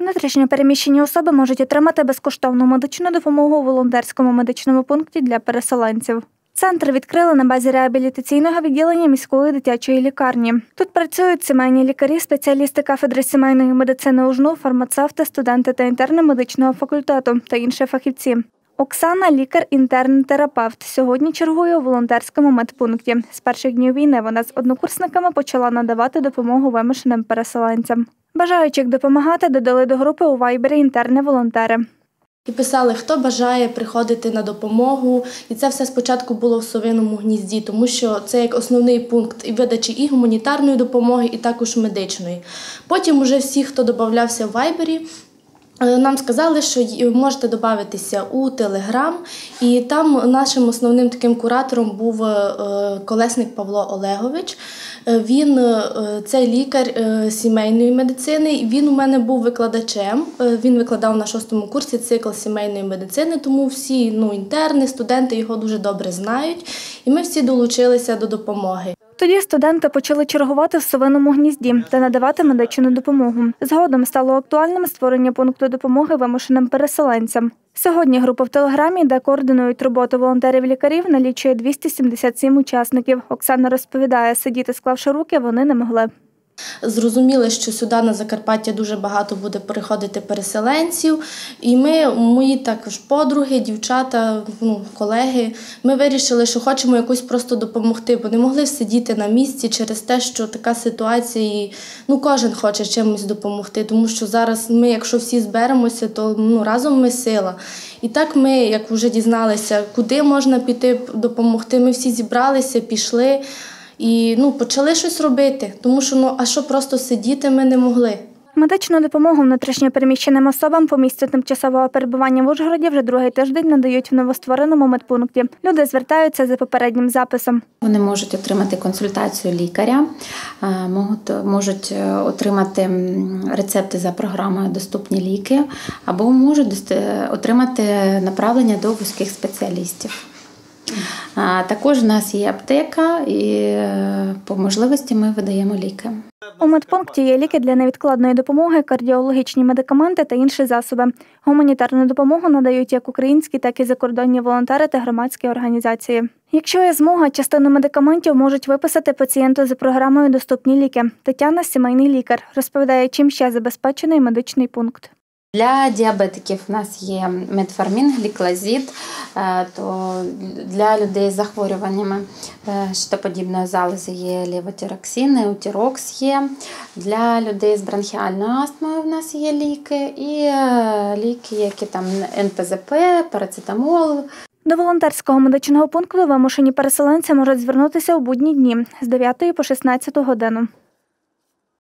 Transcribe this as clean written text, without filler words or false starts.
Внутрішньо переміщені особи можуть отримати безкоштовну медичну допомогу у волонтерському медичному пункті для переселенців. Центр відкрили на базі реабілітаційного відділення міської дитячої лікарні. Тут працюють сімейні лікарі, спеціалісти кафедри сімейної медицини УЖНУ, фармацевти, студенти та інтерни медичного факультету та інші фахівці. Оксана – лікар-інтерн-терапевт. Сьогодні чергує у волонтерському медпункті. З перших днів війни вона з однокурсниками почала надавати допомогу вимушеним переселенцям. Бажаючих допомагати додали до групи у Вайбері інтерни-волонтери. І писали, хто бажає приходити на допомогу. І це все спочатку було в Совиному Гнізді, тому що це як основний пункт і видачі і гуманітарної допомоги, і також медичної. Потім уже всі, хто додавався в Вайбері, нам сказали, що можете додатися у Телеграм, і там нашим основним таким куратором був Колесник Павло Олегович. Він це лікар сімейної медицини, він у мене був викладачем, він викладав на 6-му курсі цикл сімейної медицини, тому всі інтерни, студенти його дуже добре знають, і ми всі долучилися до допомоги. Тоді студенти почали чергувати в Совиному Гнізді та надавати медичну допомогу. Згодом стало актуальним створення пункту допомоги вимушеним переселенцям. Сьогодні група в Телеграмі, де координують роботу волонтерів-лікарів, налічує 277 учасників. Оксана розповідає, сидіти склавши руки вони не могли. Зрозуміли, що сюди на Закарпаття дуже багато буде приходити переселенців. І мої також подруги, дівчата, колеги, ми вирішили, що хочемо якось просто допомогти, бо не могли сидіти на місці через те, що така ситуація, і кожен хоче чимось допомогти, тому що зараз ми, якщо всі зберемося, то разом ми сила. І так ми, як вже дізналися, куди можна піти допомогти, ми всі зібралися, пішли. І почали щось робити, тому що а що просто сидіти ми не могли. Медичну допомогу внутрішньо переміщеним особам по місцю тимчасового перебування в Ужгороді вже другий тиждень надають в новоствореному медпункті. Люди звертаються за попереднім записом. Вони можуть отримати консультацію лікаря, можуть отримати рецепти за програмою «Доступні ліки» або можуть отримати направлення до вузьких спеціалістів. Також у нас є аптека і по можливості ми видаємо ліки. У медпункті є ліки для невідкладної допомоги, кардіологічні медикаменти та інші засоби. Гуманітарну допомогу надають як українські, так і закордонні волонтери та громадські організації. Якщо є змога, частину медикаментів можуть виписати пацієнту за програмою «Доступні ліки». Тетяна – сімейний лікар. Розповідає, чим ще забезпечений медичний пункт. Для діабетиків у нас є метформін, гліклазід, то для людей з захворюваннями щитоподібної залози є левотироксин, еутірокс є. Для людей з бронхіальною астмою в нас є ліки і ліки, які там НПЗП, парацетамол. До волонтерського медичного пункту вимушені переселенці можуть звернутися у будні дні з 9 по 16 годину.